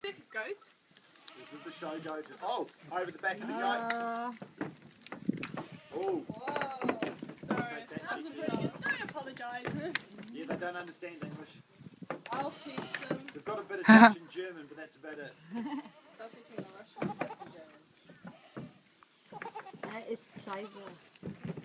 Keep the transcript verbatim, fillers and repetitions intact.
that a goat? This is the show goat. Oh, over the back of the Uh, goat. Oh. Whoa. Sorry. Don't apologise. Yeah, they don't understand English. I'll teach them. They've got a bit of Dutch and German, but that's about it. Start teaching them Russian, Dutch and German. Er ist scheiße.